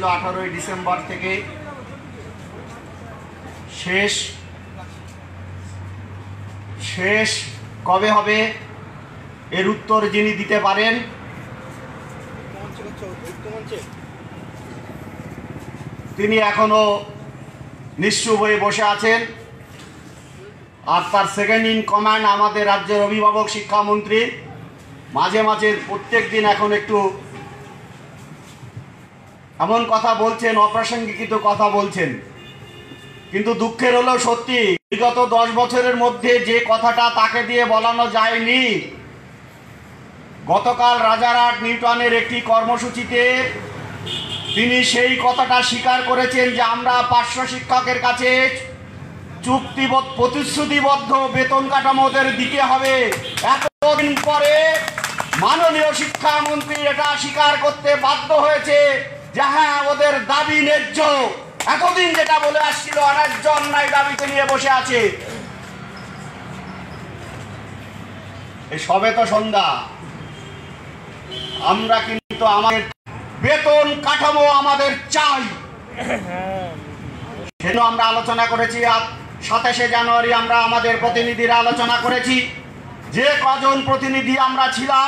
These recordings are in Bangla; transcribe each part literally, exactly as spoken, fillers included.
আঠারোই ডিসেম্বর থেকে শেষ শেষ কবে হবে এর উত্তর যিনি দিতে পারেন তিনি এখনো নিশ্চুপ হয়ে বসে আছেন। আর তার সেকেন্ড ইন কমান্ড আমাদের রাজ্যের অভিভাবক শিক্ষামন্ত্রী মাঝে মাঝে প্রত্যেক দিন এখন একটু এমন কথা বলছেন, অপ্রাসঙ্গিক কথা বলছেন, কিন্তু দুঃখের হলো সত্যি বিগত দশ বছরের মধ্যে যে কথাটা তাকে দিয়ে বলানো যায়নি, গতকাল রাজারহাট নিউটাউনের একটি কর্মসূচিতে তিনি সেই কথাটা স্বীকার করেছেন যে আমরা পার্শ্ব শিক্ষকের কাছে চুক্তিবদ্ধ প্রতিশ্রুতিবদ্ধ বেতন কাঠামোদের দিতে হবে। এতদিন পরে মাননীয় শিক্ষামন্ত্রী এটা স্বীকার করতে বাধ্য হয়েছে যে হ্যাঁ ওদের দাবি ন্যায্য। এতদিন যেটা বলে আসছিল অন্যায্য অন্যায় দাবিতে নিয়ে বসে আছে। এই সবে তো সন্ধ্যা, আমরা কিন্তু আমাদের বেতন কাঠামো আমাদের চাই, সেটা আমরা আলোচনা করেছি। সাতাশে জানুয়ারি আমরা আমাদের প্রতিনিধিরা আলোচনা করেছি। যে কজন প্রতিনিধি আমরা ছিলাম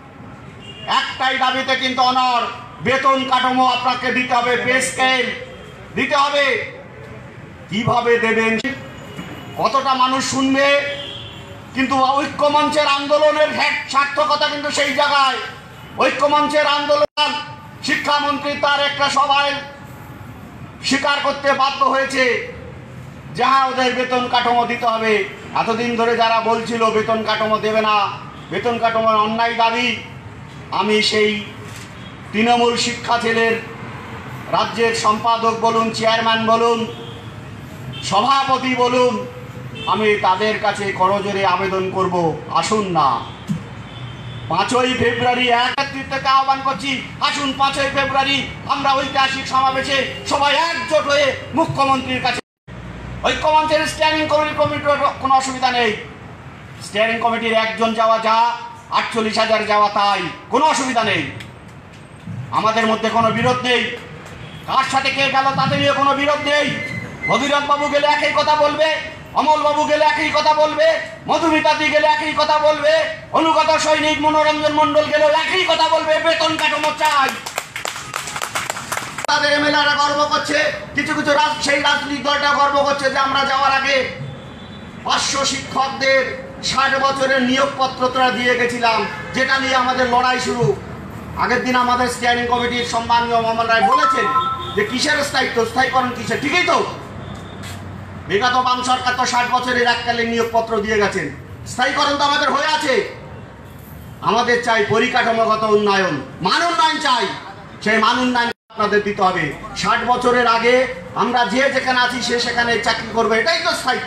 একটাই দাবিতে কিন্তু অনর, বেতন কাঠামো আপনাকে দিতে হবে, পে স্কেল দিতে হবে। কিভাবে দেবেন, কতটা মানুষ শুনবে, কিন্তু ঐক্যমঞ্চের আন্দোলনের সার্থকতা কিন্তু সেই জায়গায়। ঐক্যমঞ্চের আন্দোলন শিক্ষামন্ত্রী তার একটা সভায় স্বীকার করতে বাধ্য হয়েছে যাহা ওদের বেতন কাঠামো দিতে হবে। এতদিন ধরে যারা বলছিল বেতন কাঠামো দেবে না, বেতন কাঠামোর অন্যায় দাবি, আমি সেই তৃণমূল শিক্ষা সেলের রাজ্যের সম্পাদক বলুন, চেয়ারম্যান বলুন, সভাপতি বলুন, আমি তাদের কাছে করজোরে আবেদন করব, আসুন না পাঁচই ফেব্রুয়ারি এক নেতৃত্বকে আহ্বান করছি, আসুন পাঁচই ফেব্রুয়ারি আমরা ঐতিহাসিক সমাবেশে সবাই একজোট হয়ে মুখ্যমন্ত্রীর কাছে। ঐক্যমঞ্চের স্ট্যান্ডিং কমিটি কমিটির কোনো অসুবিধা নেই, স্ট্যান্ডিং কমিটির একজন যাওয়া যা, আটচল্লিশ হাজার যাওয়া তাই, কোনো অসুবিধা নেই। আমাদের মধ্যে কোনো বিরোধ নেই, কার সাথে কে গেল তাতে নিয়ে কোনো বিরোধ নেই। ভগীরথ বাবু গেলে একই কথা বলবে, অমল বাবু গেলে একই কথা বলবে, মধুমিতাদি গেলে একই কথা বলবে, অনুগত সৈনিক মনোরঞ্জন মন্ডল গেলেও একই কথা বলবে, বেতন কাঠামো চাই। তাদের এমএলএরা গর্ব করছে, কিছু কিছু সেই রাজনৈতিক দলটা গর্ব করছে যে আমরা যাওয়ার আগে পাঁচশো শিক্ষকদের ষাট বছরের নিয়োগপত্র তোরা দিয়ে গেছিলাম, যেটা নিয়ে আমাদের লড়াই শুরু। আগের দিন আমাদের স্ট্যান্ডিং কমিটির সম্মানীয় মামল রায় বলেছেন যে কিসের স্থায়িত্ব, স্থায়ীকরণ কিসের, ঠিকই তো। বিগত বাম সরকার তো ষাট বছরের এককালীন নিয়োগপত্র দিয়ে গেছেন, স্থায়ীকরণ তো আমাদের হয়ে আছে। আমাদের চাই পরিকাঠামোগত উন্নয়ন, মান উন্নয়ন চাই, সেই মান উন্নয়ন আপনাদের দিতে হবে। ষাট বছরের আগে আমরা যে যেখানে আছি সে সেখানে চাকরি করবে, এটাই তো স্থায়িত্ব।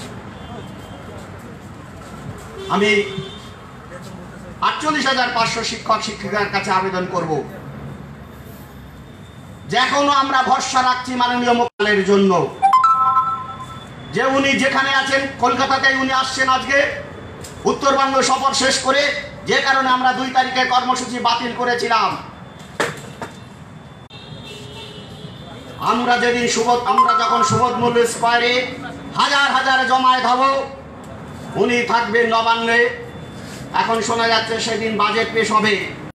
আমি আটচল্লিশ হাজার পাঁচশো শিক্ষক শিক্ষিকার কাছে আবেদন করব যে এখনো আমরা ভরসা রাখছি মাননীয় মুখ্যমন্ত্রীর জন্য, যে উনি যেখানে আছেন কলকাতাতে উনি আসছেন আজকে উত্তরবঙ্গ সফর শেষ করে, যে কারণে আমরা দুই তারিখে কর্মসূচি বাতিল করেছিলাম। আমরা যেদিন সুবোধ আমরা যখন সুবোধ মূল্য স্কোয়ারে হাজার হাজার জমায়েত হব, উনি থাকবেন নবান্নে। এখন শোনা যাচ্ছে সেদিন বাজেট পেশ হবে,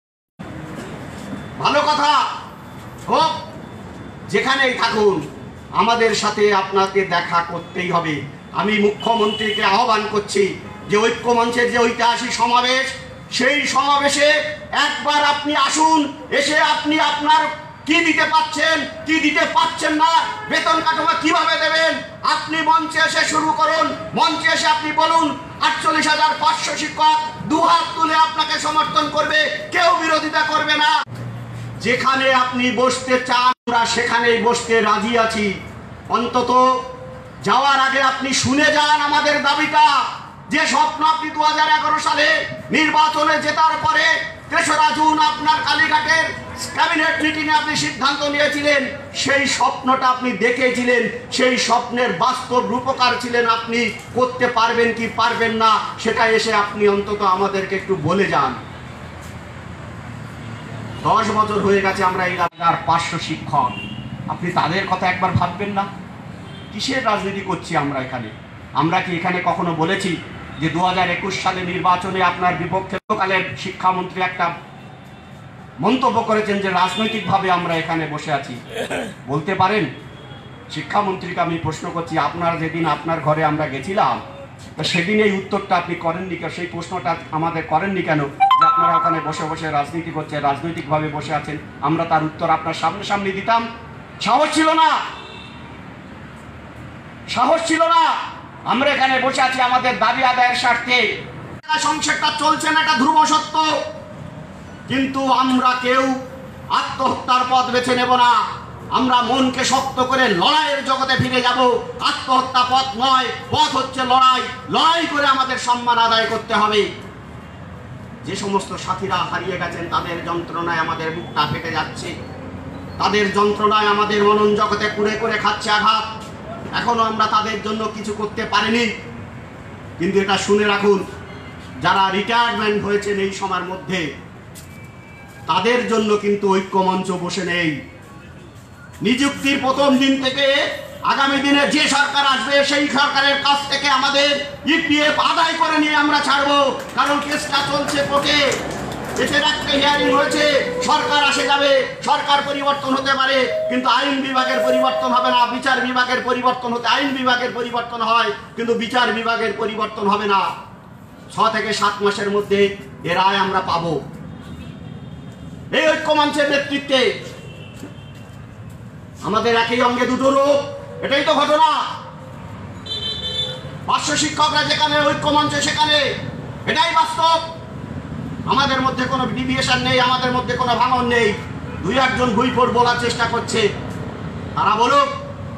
ভালো কথা হোক, যেখানেই থাকুন আমাদের সাথে আপনাকে দেখা করতেই হবে। আমি মুখ্যমন্ত্রীকে আহ্বান করছি যে ঐক্যমঞ্চের যে ঐতিহাসিক সমাবেশ, সেই সমাবেশে একবার আপনি আসুন, এসে আপনি আপনার কি দিতে পাচ্ছেন কি দিতে পাচ্ছেন না, বেতন কাঠামো কিভাবে দেবেন, আপনি মঞ্চে এসে শুরু করুন। মঞ্চে এসে আপনি বলুন আটচল্লিশ হাজার পাঁচশো শিক্ষক দুহাত তুলে আপনাকে সমর্থন করবে, কেউ বিরোধিতা করবে না। যেখানে আপনি বসতে চান আমরা সেখানেই বসতে রাজি আছি। অন্তত যাওয়ার আগে আপনি শুনে যান আমাদের দাবিটা, যে স্বপ্ন আপনি দু হাজার এগারো সালে নির্বাচনে জেতার পরে তেসরা জুন আপনার কালীঘাটের ক্যাবিনেট মিটিংয়ে আপনি সিদ্ধান্ত নিয়েছিলেন, সেই স্বপ্নটা আপনি দেখেছিলেন, সেই স্বপ্নের বাস্তব রূপকার ছিলেন আপনি। করতে পারবেন কি পারবেন না সেটা এসে আপনি অন্তত আমাদেরকে একটু বলে যান। দশ বছর হয়ে গেছে আমরা এই এলাকার পাঁচশো শিক্ষক, আপনি তাদের কথা একবার ভাববেন না? কিসের রাজনীতি করছি আমরা এখানে? আমরা কি এখানে কখনো বলেছি যে দু হাজার একুশ সালে নির্বাচনে আপনার বিপক্ষে কালের শিক্ষামন্ত্রী একটা মন্তব্য করেছেন যে রাজনৈতিকভাবে আমরা এখানে বসে আছি? বলতে পারেন? শিক্ষামন্ত্রীকে আমি প্রশ্ন করছি, আপনার যেদিন আপনার ঘরে আমরা গেছিলাম তো সেদিন এই উত্তরটা আপনি করেননি কেন? সেই প্রশ্নটা আমাদের করেননি কেন যে আপনারা ওখানে বসে বসে রাজনীতি করছেন, রাজনৈতিকভাবে বসে আছেন? আমরা তার উত্তর আপনার সামনে সামনে দিতাম। সাহস ছিল না, সাহস ছিল না। আমরা এখানে বসে আছি আমাদের দাবি আদায়ের স্বার্থে। সংসারটা চলছে না, এটা ধ্রুব সত্য, কিন্তু আমরা কেউ আত্মহত্যার পথ বেছে নেব না। আমরা মনকে শক্ত করে লড়াইয়ের জগতে ফিরে যাব। আত্মহত্যা পথ নয়, পথ হচ্ছে লড়াই। লড়াই করে আমাদের সম্মান আদায় করতে হবে। যে সমস্ত সাথীরা হারিয়ে গেছেন তাদের যন্ত্রণায় আমাদের বুকটা ফেটে যাচ্ছে, তাদের যন্ত্রণায় আমাদের মনন জগতে কুড়ে করে খাচ্ছে আঘাত। এখনো আমরা তাদের জন্য কিছু করতে পারিনি, কিন্তু এটা শুনে রাখুন, যারা রিটায়ারমেন্ট হয়েছেন এই সময়ের মধ্যে তাদের জন্য কিন্তু ঐক্যমঞ্চ বসে নেই। নিযুক্তির প্রথম দিন থেকে আগামী দিনে যে সরকার আসবে সেই সরকারের কাছ থেকে আমাদের ইপিএফ আদায় করে নিয়ে আমরা ছাড়বো, কারণ কেসটা চলছে কোর্টে। এটার একটা হিয়ারিং হয়েছে, সরকার আসে যাবে, সরকার পরিবর্তন হতে পারে, কিন্তু আইন বিভাগের পরিবর্তন হবে না। বিচার বিভাগের পরিবর্তন হতে আইন বিভাগের পরিবর্তন হয়, কিন্তু বিচার বিভাগের পরিবর্তন হবে না। ছ থেকে সাত মাসের মধ্যে এর রায় আমরা পাবো। এই ঐক্যমঞ্চের নেতৃত্বে আমাদের একই অঙ্গে দুটো রূপ, এটাই তো ঘটনা। পার্শ্ব শিক্ষকরা যেখানে ঐক্যমঞ্চে সেখানে, এটাই বাস্তব। আমাদের মধ্যে কোনো ডিভিয়েশন নেই, আমাদের মধ্যে কোনো ভাঙন নেই। দুই একজন ভুইফোড় বলার চেষ্টা করছে, তারা বলুক,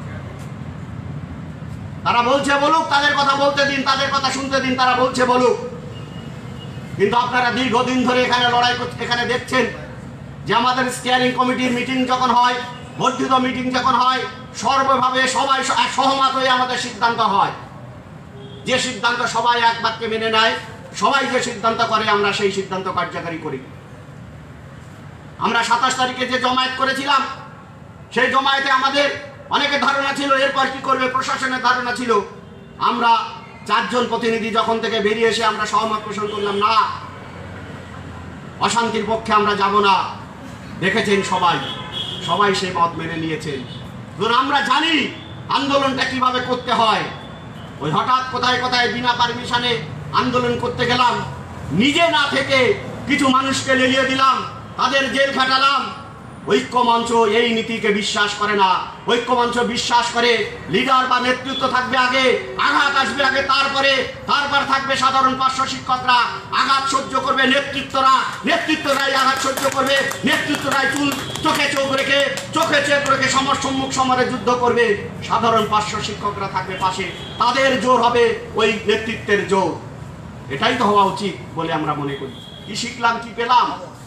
তারা বলছে বলুক, তাদের কথা বলতে দিন, তাদের কথা শুনতে দিন, তারা বলছে বলুক। কিন্তু আপনারা দীর্ঘদিন ধরে এখানে লড়াই করতে, এখানে দেখছেন যে আমাদের স্টিয়ারিং কমিটির মিটিং যখন হয়, বর্ধিত মিটিং যখন হয়, সর্বভাবে সবাই সহমত হয়ে আমাদের সিদ্ধান্ত হয়। যে সিদ্ধান্ত সবাই এক বাক্যে মেনে নেয়, সবাই যে সিদ্ধান্ত করে আমরা সেই সিদ্ধান্ত কার্যকারী করি। আমরা সাতাশ তারিখে যে জমায়েত করেছিলাম, সেই জমায়েতে আমাদের অনেকের ধারণা ছিল এরপর কি করবে, প্রশাসনের ধারণা ছিল। আমরা চারজন প্রতিনিধি যখন থেকে বেরিয়ে এসে আমরা সহমত পোষণ করলাম, না, অশান্তির পক্ষে আমরা যাব না। দেখেছেন সবাই, সবাই সেই মত মেনে নিয়েছেন। ধরুন আমরা জানি আন্দোলনটা কিভাবে করতে হয়। ওই হঠাৎ কোথায় কোথায় বিনা পারমিশনে আন্দোলন করতে গেলাম, নিজে না থেকে কিছু মানুষকে লেলিয়ে দিলাম, তাদের জেল খাটালাম। ঐক্যমঞ্চ এই নীতিকে বিশ্বাস করে না। ঐক্যমঞ্চ বিশ্বাস করে লিডার বা নেতৃত্ব থাকবে আগে, আঘাত আসবে আগে, তারপরে তারপর থাকবে সাধারণ পার্শ্ব শিক্ষকরা। আঘাত সহ্য করবে নেতৃত্বরা, নেতৃত্বরাই আঘাত সহ্য করবে, নেতৃত্বরাই চুল চোখে চোখ রেখে চোখে চোখ রেখে সমর সম্মুখ সমরে যুদ্ধ করবে। সাধারণ পার্শ্ব শিক্ষকরা থাকবে পাশে, তাদের জোর হবে ওই নেতৃত্বের জোর। এটাই তো হওয়া উচিত বলে আমরা মনে করি। কি শিখলাম, কি পেলাম,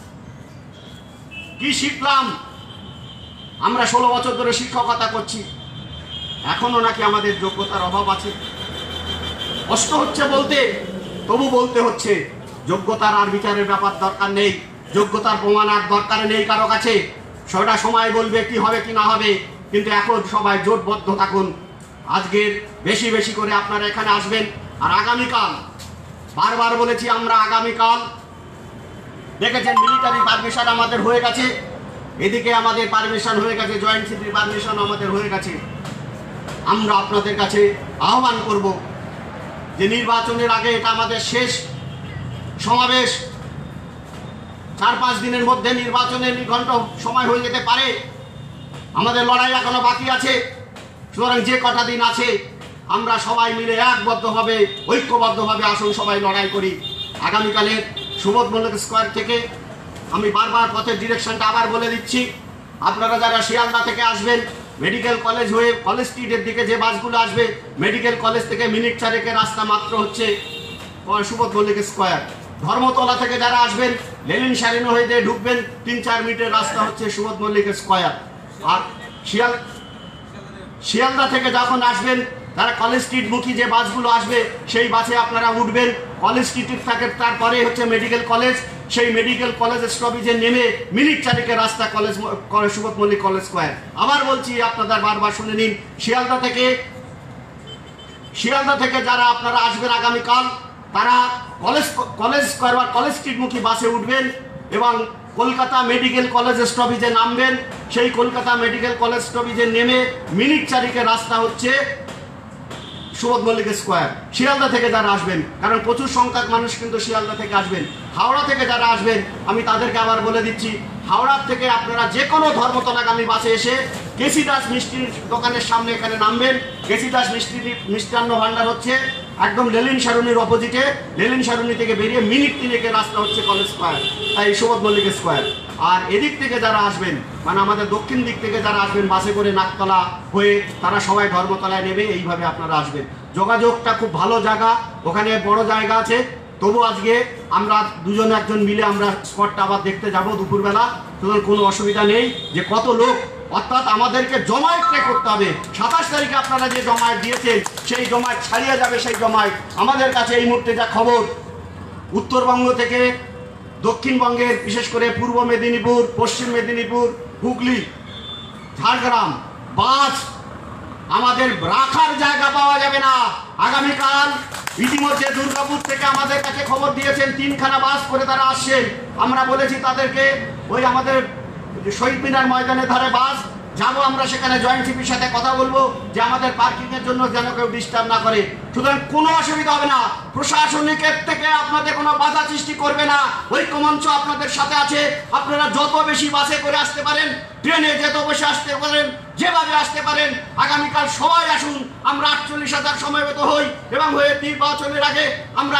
কি শিখলাম? আমরা ষোলো বছর ধরে শিক্ষকতা করছি, এখনো নাকি আমাদের যোগ্যতার অভাব আছে? কষ্ট হচ্ছে বলতে, তবু বলতে হচ্ছে। যোগ্যতার আর বিচারের ব্যাপার দরকার নেই, যোগ্যতার প্রমাণ আর দরকার নেই কারো কাছে। সেটা সময় বলবে কি হবে কি না হবে, কিন্তু এখন সবাই জোটবদ্ধ থাকুন। আজকের বেশি বেশি করে আপনারা এখানে আসবেন। আর আগামীকাল, বারবার বলেছি আমরা আগামীকাল, দেখেছেন মিলিটারি পারমিশন আমাদের হয়ে গেছে, এদিকে আমাদের পারমিশন হয়ে গেছে, জয়েন্ট সিটির পারমিশন আমাদের হয়ে গেছে। আমরা আপনাদের কাছে আহ্বান করব যে নির্বাচনের আগে এটা আমাদের শেষ সমাবেশ। চার পাঁচ দিনের মধ্যে নির্বাচনের নিঘণ্ট সময় হয়ে যেতে পারে, আমাদের লড়াই এখনো বাকি আছে। সুতরাং যে কটা দিন আছে আমরা সবাই মিলে একবদ্ধভাবে ঐক্যবদ্ধভাবে আসুন, সবাই লড়াই করি। আগামীকালের সুবোধ মল্লিক স্কোয়ার থেকে আমি বারবার পথের ডিরেকশনটা আবার বলে দিচ্ছি। আপনারা যারা শিয়ালদা থেকে আসবেন, মেডিকেল কলেজ হয়ে কলেজ স্ট্রিটের দিকে যে বাসগুলো আসবে, মেডিকেল কলেজ থেকে মিনিট চারেকের রাস্তা মাত্র হচ্ছে সুবোধ মল্লিক স্কোয়ার। ধর্মতলা থেকে যারা আসবেন, লেনিন শালিনো হয়ে দিয়ে ঢুকবেন, তিন চার মিনিটের রাস্তা হচ্ছে সুবোধ মল্লিক স্কোয়ার। আর শিয়াল শিয়ালদা থেকে যখন আসবেন, তারা কলেজ স্ট্রিট মুখী যে বাসগুলো আসবে সেই বাসে আপনারা উঠবেন। কলেজ স্ট্রিট থেকে তারপরে হচ্ছে মেডিকেল কলেজ, সেই মেডিকেল কলেজ স্টপেজে নেমে মিনিট চারিকের রাস্তা college Subodh Mallick college square. আবার বলছি, আপনাদের বারবার শুনে নিন, শিয়ালদা থেকে শিয়ালদা থেকে যারা আপনারা আসবেন আগামীকাল, তারা কলেজ কলেজ স্কোয়ার বা কলেজ স্ট্রিটমুখী বাসে উঠবেন এবং কলকাতা মেডিকেল কলেজ স্টপেজে নামবেন। সেই কলকাতা মেডিকেল কলেজ স্টপেজে নেমে মিনিট চারিকের রাস্তা হচ্ছে সুবোধ মল্লিক স্কোয়ার। শিয়ালদা থেকে যারা আসবেন, কারণ প্রচুর সংখ্যক মানুষ কিন্তু শিয়ালদা থেকে আসবেন। হাওড়া থেকে যারা আসবেন, আমি তাদেরকে আবার বলে দিচ্ছি, হাওড়ার থেকে আপনারা যে কোনো ধর্মতলাগামী বাসে এসে কেসি দাস মিষ্টির দোকানের সামনে এখানে নামবেন। কেসি দাস মিষ্টি মিষ্টান্ন ভান্ডার হচ্ছে একদম লেলিন সারণীর অপোজিটে। লেলিন সারণী থেকে বেরিয়ে মিনিট তিনেকের রাস্তা হচ্ছে কলেজ স্কোয়ার, তাই সুবোধ মল্লিক স্কোয়ার। আর এদিক থেকে যারা আসবেন, মানে আমাদের দক্ষিণ দিক থেকে যারা আসবেন বাসে করে নাকতলা হয়ে, তারা সবাই ধর্মতলায় নেবে, এইভাবে আপনারা আসবেন। যোগাযোগটা খুব ভালো জায়গা, ওখানে বড় জায়গা আছে। তবু আজকে আমরা দুজন একজন মিলে আমরা স্পটটা আবার দেখতে যাব দুপুরবেলা, সুতরাং কোনো অসুবিধা নেই। যে কত লোক, অর্থাৎ আমাদেরকে জমায়েতটা করতে হবে। সাতাশ তারিখে আপনারা যে জমায়েত দিয়েছেন, সেই জমায়েত ছাড়িয়ে যাবে। সেই জমায়েত আমাদের কাছে এই মুহূর্তে যা খবর, উত্তরবঙ্গ থেকে দক্ষিণবঙ্গের, বিশেষ করে পূর্ব মেদিনীপুর, পশ্চিম মেদিনীপুর, হুগলি, ঝাড়গ্রাম, বাস আমাদের রাখার জায়গা পাওয়া যাবে না। আগামীকাল ইতিমধ্যে দুর্গাপুর থেকে আমাদের কাছে খবর দিয়েছেন, তিনখানা বাস করে তারা আসছেন। আমরা বলেছি তাদেরকে ওই আমাদের শহীদ মিনার ময়দানের ধারে বাস যাবো, আমরা সেখানে জয়েন্ট সিপির সাথে কথা বলবো যে আমাদের পার্কিং এর জন্য যেন কেউ ডিস্টার্ব না করে। সুতরাং কোনো অসুবিধা হবে না, প্রশাসনিকের থেকে আপনাদের কোনো বাধা সৃষ্টি করবে না। ঐক্যমঞ্চ আপনাদের সাথে আছে। আপনারা যত বেশি বাসে করে আসতে পারেন, ট্রেনে যত বেশি আসতে পারেন, যেভাবে আসতে পারেন, আগামীকাল সবাই আসুন। আমরা আটচল্লিশ হাজার সমবেত হই এবং হয়ে নির্বাচনের আগে আমরা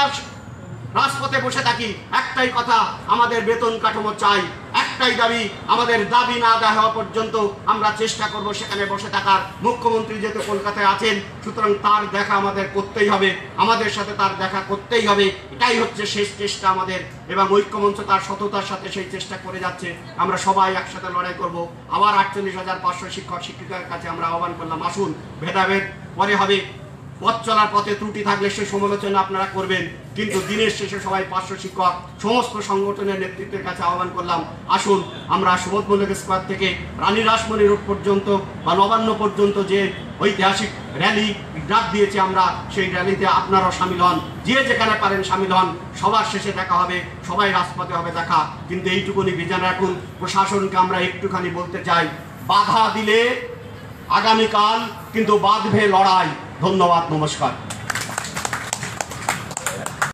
রাজপথে বসে থাকি। একটাই কথা, আমাদের বেতন কাঠামো চাই। একটাই দাবি, আমাদের দাবি না আদায় হওয়া পর্যন্ত আমরা চেষ্টা করব সেখানে বসে থাকার। মুখ্যমন্ত্রী যেহেতু কলকাতায় আছেন, সুতরাং তার দেখা আমাদের করতেই হবে, আমাদের সাথে তার দেখা করতেই হবে। এটাই হচ্ছে শেষ চেষ্টা আমাদের, এবং ঐক্যমঞ্চ তার সততার সাথে সেই চেষ্টা করে যাচ্ছে। আমরা সবাই একসাথে লড়াই করব। আবার আটচল্লিশ হাজার পাঁচশো শিক্ষক শিক্ষিকার কাছে আমরা আহ্বান করলাম, আসুন, ভেদাভেদ পরে হবে। পথ চলার পথে ত্রুটি থাকলে সে সমালোচনা আপনারা করবেন, কিন্তু দিনের শেষে সবাই পাঁচশো শিক্ষক সমস্ত সংগঠনের নেতৃত্বের কাছে আহ্বান করলাম, আসুন আমরা সুবোধ মল্লিক স্কোয়ার থেকে রানী রাসমণি রোড পর্যন্ত বা নবান্ন পর্যন্ত যে ঐতিহাসিক র্যালি ডাক দিয়েছি আমরা, সেই র্যালিতে আপনারাও সামিল হন। যে যেখানে পারেন সামিল হন। সবার শেষে দেখা হবে, সবাই রাজপথে হবে দেখা। কিন্তু এইটুকুনি বিজান রাখুন, প্রশাসনকে আমরা একটুখানি বলতে চাই, বাধা দিলে আগামীকাল কিন্তু বাঁধবে লড়াই। ধন্যবাদ, নমস্কার।